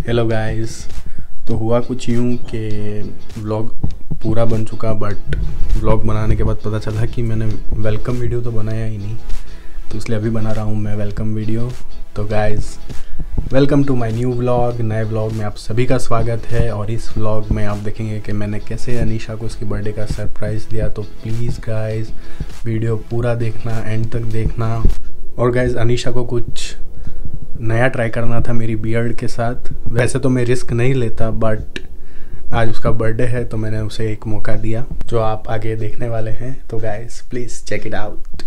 Hello guys. तो हुआ कुछ यूँ कि व्लॉग पूरा बन चुका, बट व्लॉग बनाने के बाद पता चला कि मैंने वेलकम वीडियो तो बनाया ही नहीं, तो इसलिए अभी बना रहा हूँ मैं वेलकम वीडियो। तो guys welcome to my new vlog. नए व्लॉग में आप सभी का स्वागत है। और इस व्लॉग में आप देखेंगे कि मैंने कैसे अनीशा को उसकी बर्थडे का सरप्राइज़ दिया। तो प्लीज़ गाइस वीडियो पूरा देखना, एंड तक देखना। और गाइस अनीशा को कुछ नया ट्राई करना था मेरी बियर्ड के साथ। वैसे तो मैं रिस्क नहीं लेता, बट आज उसका बर्थडे है तो मैंने उसे एक मौका दिया जो आप आगे देखने वाले हैं। तो guys please check it out.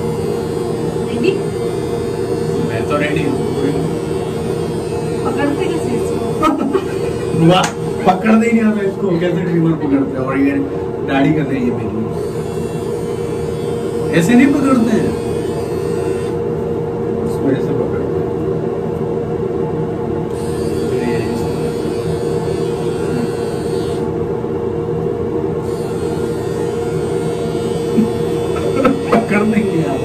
मैं तो रेडी हूँ। पकड़ते कैसे इसको? पकड़ दे नहीं हमें इसको, कैसे ट्रिमर पकड़ते हैं। और ये दाढ़ी कर रही है मेरी, ऐसे नहीं पकड़ते हैं, इसको ऐसे पकड़ते हैं। पकड़ देंगे यार।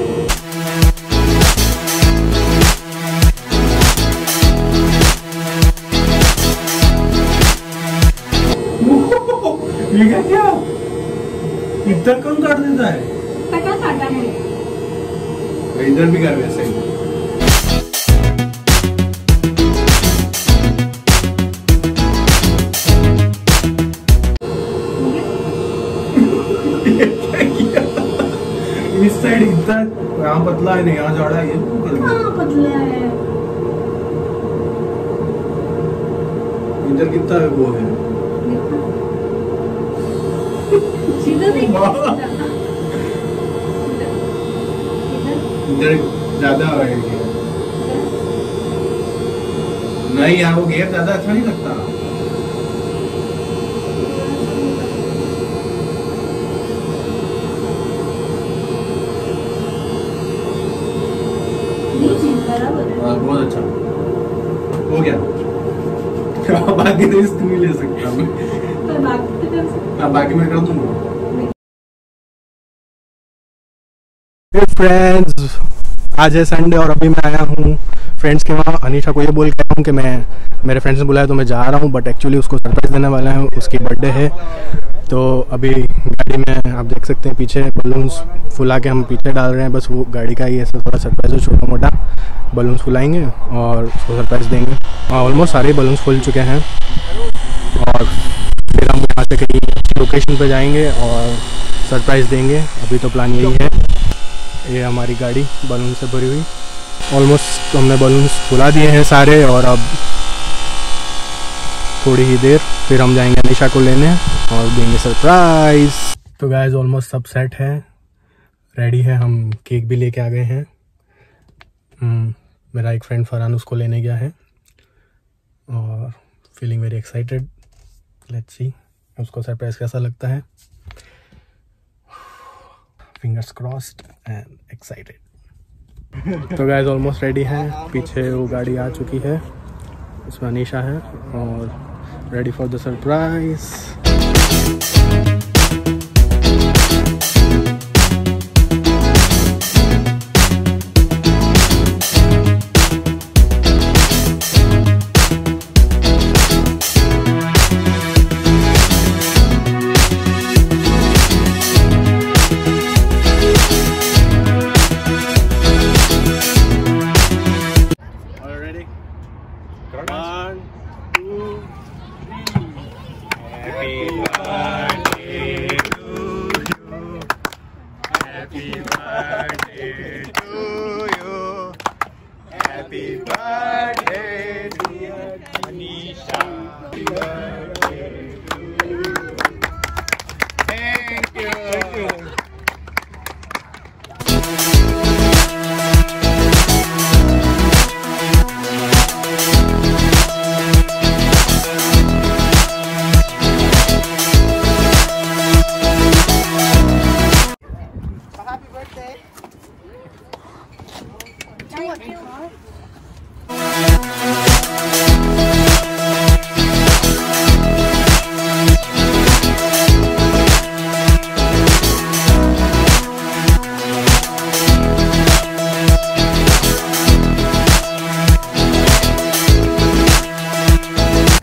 ये क्या इतना कम काट देता है? पता काटा है। इधर भी कर वैसे ही। इस साइड इतना यहाँ पतला है, नहीं यहाँ चौड़ा है। पतला है। इधर कितना है वो है? इधर ज्यादा है। नहीं यार वो घेर ज्यादा अच्छा नहीं लगता। बहुत अच्छा हो गया। बाकी रिस्क नहीं ले सकता मैं। बाकी मैं कर दूंगा। फ्रेंड्स आज है संडे और अभी मैं आया हूँ फ्रेंड्स के वहाँ। अनीशा को ये बोल के आया हूँ कि मैं मेरे फ्रेंड्स ने बुलाया तो मैं जा रहा हूँ, बट एक्चुअली उसको सरप्राइज़ देने वाला है, उसकी बर्थडे है। तो अभी गाड़ी में आप देख सकते हैं पीछे बलून्स फुला के हम पीछे डाल रहे हैं। बस वो गाड़ी का ही ऐसा थोड़ा सरप्राइज़ है, छोटा मोटा बलून्स फुलाएंगे और उसको सरप्राइज़ देंगे। ऑलमोस्ट सारे बलून्स फुल चुके हैं और फिर हम यहाँ से कहीं अच्छी लोकेशन पर जाएंगे और सरप्राइज़ देंगे। अभी तो प्लान यही है। ये हमारी गाड़ी बलून से भरी हुई, ऑलमोस्ट हमने बलून्स फुला दिए हैं सारे। और अब थोड़ी ही देर फिर हम जाएंगे अनीशा को लेने और देंगे सरप्राइज़। तो गाइस ऑलमोस्ट सब सेट है, रेडी है। हम केक भी लेके आ गए हैं। मेरा एक फ्रेंड फरहान उसको लेने गया है और feeling very excited. Let's see उसको सरप्राइज़ कैसा लगता है। Fingers crossed and excited. तो गाइस ऑलमोस्ट रेडी है। पीछे वो गाड़ी आ चुकी है, उसमें अनीशा है और ready for the surprise. One, two, three. Happy birthday to you. Happy birthday to you. Happy birthday dear Anisha. Happy birthday to you. Thank you. Thank you.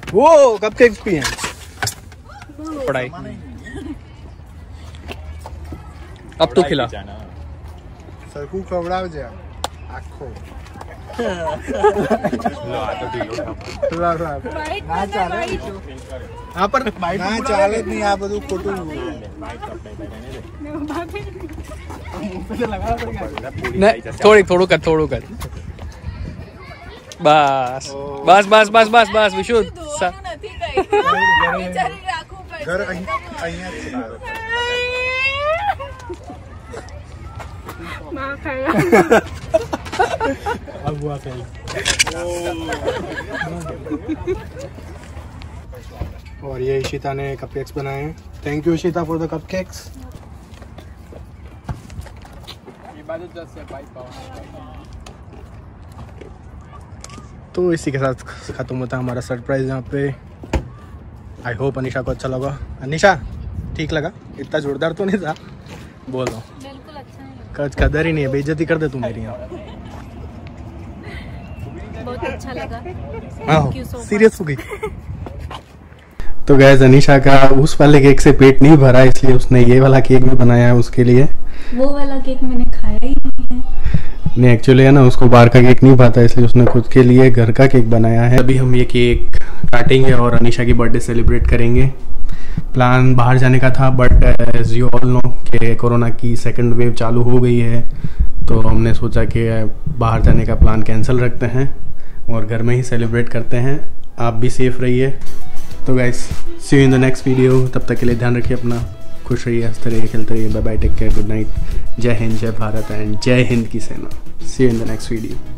वो कपकेक्स भी हैं। पढ़ाई अब तो खिला। સરખું ખવડાવજે આખો ના ચાલે यहाँ पर ના ચાલે જ નહીં આ બધું ખોટું થોડું કર બસ બસ બસ બસ બસ બસ વિશુદ્ધ ઘર અહીંયા જ છે और ये इशिता ने कपकेक्स बनाए हैं। Thank you Ishita for the cupcakes. तो इसी के साथ ख़त्म होता है हमारा सरप्राइज यहाँ पे। आई होप अनिशा को अच्छा लगा। अनिशा ठीक लगा? इतना जोरदार तो नहीं था, बोल रहा हूँ। बिल्कुल अच्छा है, कदर ही नहीं है, बेइज्जती कर दे तू मेरी यहाँ। बहुत अच्छा लगा। सीरियस हो गई। तो गैस अनिशा का उस वाले केक से पेट नहीं भरा, इसलिए उसने ये वाला केक भी बनाया है उसके लिए। वो वाला केक मैंने खाया ही नहीं है। नहीं एक्चुअली है ना, उसको बाहर का केक नहीं पाता, इसलिए उसने खुद के लिए घर का केक बनाया है। अभी हम ये केक काटेंगे और अनिशा की बर्थडे सेलिब्रेट करेंगे। प्लान बाहर जाने का था, but as you all know कि कोरोना की सेकंड वेव चालू हो गई है, तो हमने सोचा कि बाहर जाने का प्लान कैंसिल रखते हैं और घर में ही सेलिब्रेट करते हैं। आप भी सेफ रहिए। तो guys see you in the next video. तब तक के लिए ध्यान रखिए अपना, खुश रहिए, हंसते रहिए, खेलते रहिए। Bye bye, take care, good night, जय हिंद, जय भारत एंड जय हिंद की सेना। See you in the next video.